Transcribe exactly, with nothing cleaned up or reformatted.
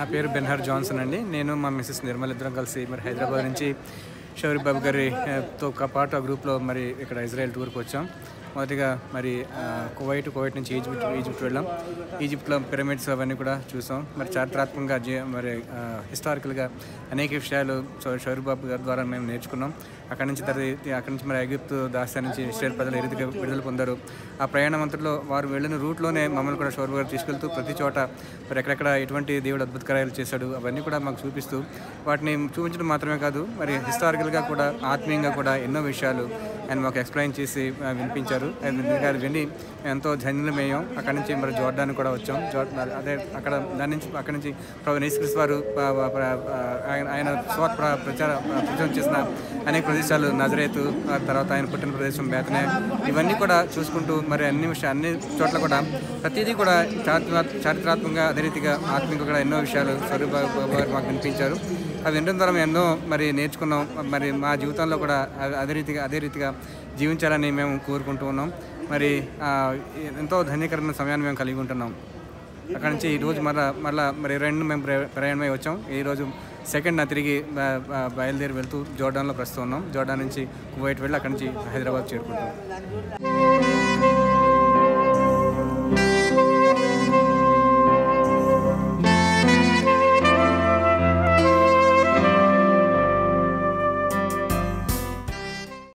పేరు Ben-Hur Johnson అండి. నేను మా మిసెస్ నిర్మల్ ఇద్దరం కలిసి మరి హైదరాబాద్ నుంచి షౌరి బాబు గారితో పాటు ఆ గ్రూప్లో మరి ఇక్కడ ఇజ్రాయెల్ టూర్కి వచ్చాం. మొదటిగా మరి కువైట్ కువైట్ నుంచి ఈజిప్ట్ ఈజిప్ట్ వెళ్ళాం. ఈజిప్ట్లో పిరమిడ్స్ అవన్నీ కూడా చూసాం. మరి చారిత్రాత్మకంగా మరి హిస్టారికల్గా అనేక విషయాలు షౌరి బాబు గారి ద్వారా మేము నేర్చుకున్నాం. అక్కడి నుంచి తర్వాత అక్కడి నుంచి మరి ఐగుప్తు దాస్య నుంచి ఇస్రాయేల్ ప్రజలు ఏ రీతిగా విడుదల పొందారు. ఆ ప్రయాణం అంతట్లో వారు వెళ్ళిన రూట్లోనే మమ్మల్ని కూడా షౌరి బాబు తీసుకెళ్తూ ప్రతి చోట మరి ఎక్కడెక్కడ ఎటువంటి దేవుడు అద్భుత కార్యాలు చేశాడు అవన్నీ కూడా మాకు చూపిస్తూ వాటిని చూపించడం మాత్రమే కాదు మరి హిస్టారికల్గా కూడా ఆత్మీయంగా కూడా ఎన్నో విషయాలు ఆయన మాకు ఎక్స్ప్లెయిన్ చేసి వినిపించారు. అది విని ఎంతో ధన్యమయ్యాం. అక్కడి నుంచి మరి జోర్డాన్ కూడా వచ్చాం. జోర్డాన్ అదే అక్కడ దాని నుంచి అక్కడి నుంచి ప్రభు యేసుక్రీస్తు వారు ఆయన స్వార్థ ప్రచార ప్రచారం చేసిన అనేక ప్రదేశాలు నజరేతు, తర్వాత ఆయన పుట్టిన ప్రదేశం బేతనే, ఇవన్నీ కూడా చూసుకుంటూ మరి అన్ని విషయాలు అన్ని చోట్ల కూడా ప్రతిదీ కూడా చారిత్రాత్మకంగా అదే రీతిగా ఆత్మీయంగా కూడా ఎన్నో విషయాలు స్వరూప మాకు వినిపించారు. అవి వినడం ద్వారా ఎన్నో మరి నేర్చుకున్నాం. మరి మా జీవితంలో కూడా అదే రీతిగా అదే రీతిగా జీవించాలని మేము కోరుకుంటూ ఉన్నాం. మరి ఎంతో ధన్యకరమైన సమయాన్ని మేము కలిగి ఉంటున్నాం. అక్కడి నుంచి ఈరోజు మళ్ళా మళ్ళీ మరి రెండు మేము ప్రయాణమై వచ్చాం. ఈరోజు సెకండ్ నా తిరిగి బయలుదేరి వెళ్తూ జోర్డాన్లో ప్రస్తుతం ఉన్నాం. జోర్డాన్ నుంచి కువైట్ వెళ్ళి అక్కడి నుంచి హైదరాబాద్ చేరుకుంటాం.